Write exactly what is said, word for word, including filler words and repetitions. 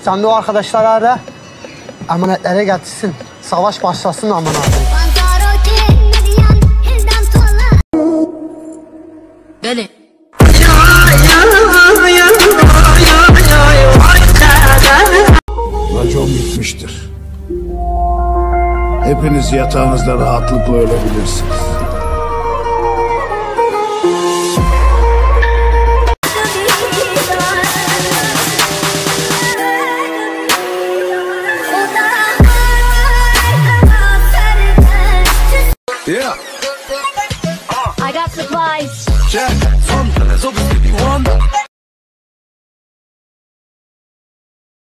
Sen de o arkadaşları ara. Emanetlere getirsin. Savaş başlasın amına koyayım. Deli. Racon bitmiştir. Hepiniz yatağınızda rahatlıkla ölebilirsiniz. Yeah. I got supplies. Check.